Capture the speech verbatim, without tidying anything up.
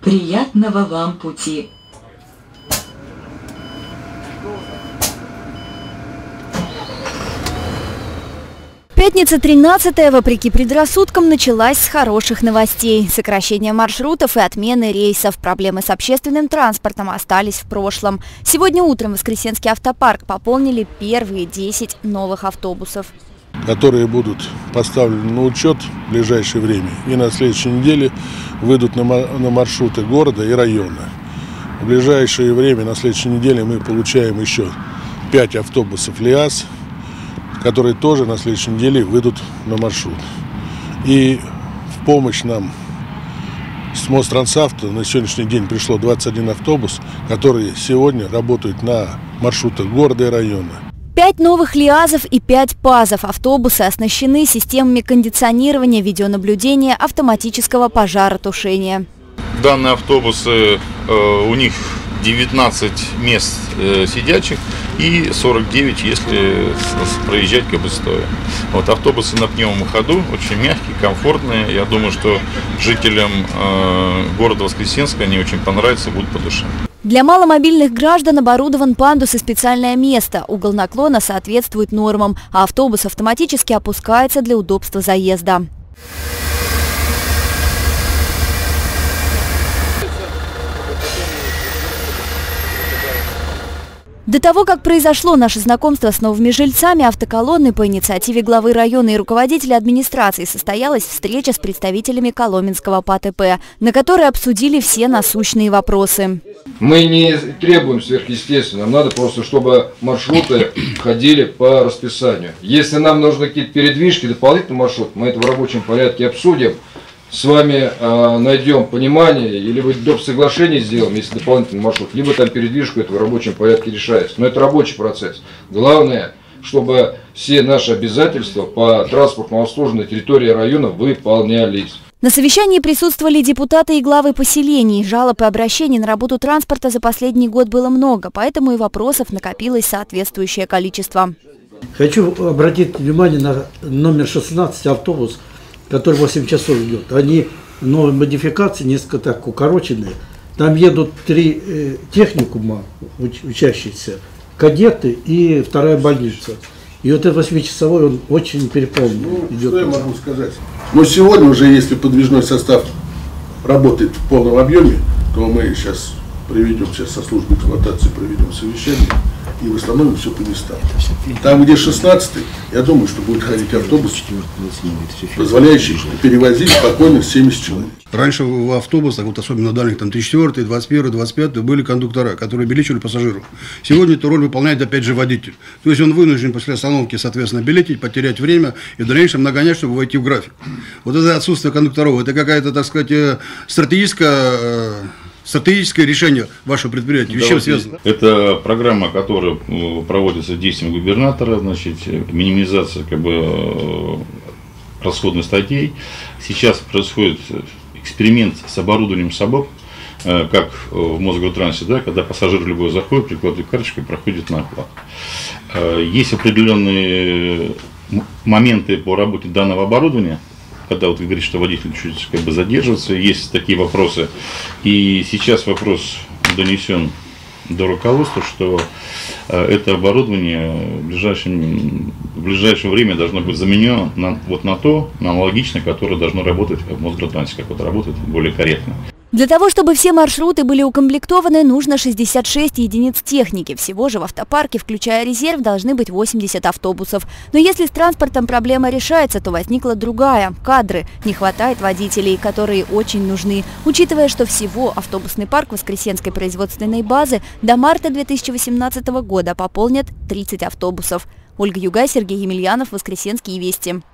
Приятного вам пути! Пятница тринадцатое, вопреки предрассудкам, началась с хороших новостей. Сокращение маршрутов и отмены рейсов. Проблемы с общественным транспортом остались в прошлом. Сегодня утром Воскресенский автопарк пополнили первые десять новых автобусов, которые будут поставлены на учет в ближайшее время и на следующей неделе выйдут на маршруты города и района. В ближайшее время, на следующей неделе, мы получаем еще пять автобусов ЛиАЗ, которые тоже на следующей неделе выйдут на маршрут. И в помощь нам с Мострансавто на сегодняшний день пришло двадцать один автобус, которые сегодня работают на маршрутах города и района. Пять новых ЛиАЗов и пять ПАЗов. Автобусы оснащены системами кондиционирования, видеонаблюдения, автоматического пожаротушения. Данные автобусы, э, у них девятнадцать мест э, сидячих и сорок девять, если проезжать как бы стоя. Вот автобусы на пневмом ходу, очень мягкие, комфортные. Я думаю, что жителям э, города Воскресенска они очень понравятся и будут по душе. Для маломобильных граждан оборудован пандус и специальное место. Угол наклона соответствует нормам, а автобус автоматически опускается для удобства заезда. До того, как произошло наше знакомство с новыми жильцами, автоколонны по инициативе главы района и руководителя администрации состоялась встреча с представителями Коломенского ПАТП, на которой обсудили все насущные вопросы. Мы не требуем сверхъестественного, нам надо просто, чтобы маршруты ходили по расписанию. Если нам нужны какие-то передвижки, дополнительный маршрут, мы это в рабочем порядке обсудим. С вами э, найдем понимание, или вы доп. Соглашение сделаем, если дополнительный маршрут, либо там передвижку это в рабочем порядке решается. Но это рабочий процесс. Главное, чтобы все наши обязательства по транспортному обслуживанию на территории района выполнялись. На совещании присутствовали депутаты и главы поселений. Жалоб и обращений на работу транспорта за последний год было много, поэтому и вопросов накопилось соответствующее количество. Хочу обратить внимание на номер шестнадцать автобус, который восемь часов идет. Они новые модификации, несколько так укороченные. Там едут три э, техникума уч, учащиеся, кадеты и вторая больница. И вот этот восьмичасовой, он очень переполнен. Ну, идет. Что я могу сказать? Но сегодня уже, если подвижной состав работает в полном объеме, то мы сейчас приведем, сейчас со службой эксплуатации проведем совещание и восстановим все по местам. Там, где шестнадцатый, я думаю, что будет ходить автобус, позволяющий перевозить спокойно семьдесят человек. Раньше в автобусах, вот особенно дальних, там тридцать четвёртый, двадцать первый, двадцать пятый, были кондуктора, которые обеспечивали пассажиров. Сегодня эту роль выполняет опять же водитель. То есть он вынужден после остановки, соответственно, билетить, потерять время и в дальнейшем нагонять, чтобы войти в график. Вот это отсутствие кондукторов, это какая-то, так сказать, стратегическая... Стратегическое решение вашего предприятия. С чем связано? Это программа, которая проводится действием губернатора, значит, минимизация как бы расходных статей. Сейчас происходит эксперимент с оборудованием САБОК, как в Мосгортрансе, да, когда пассажир любой заходит, прикладывает карточку и проходит на оплату. Есть определенные моменты по работе данного оборудования. Когда вот вы говорите, что водитель чуть как бы задерживается, есть такие вопросы. И сейчас вопрос донесен до руководства, что это оборудование в ближайшем, в ближайшее время должно быть заменено на, вот на то, на аналогичное, которое должно работать в Мосгортрансе, как вот работает более корректно. Для того, чтобы все маршруты были укомплектованы, нужно шестьдесят шесть единиц техники. Всего же в автопарке, включая резерв, должны быть восемьдесят автобусов. Но если с транспортом проблема решается, то возникла другая – кадры. Не хватает водителей, которые очень нужны. Учитывая, что всего автобусный парк Воскресенской производственной базы до марта две тысячи восемнадцатого года пополнят тридцать автобусов. Ольга Югай, Сергей Емельянов, Воскресенские вести.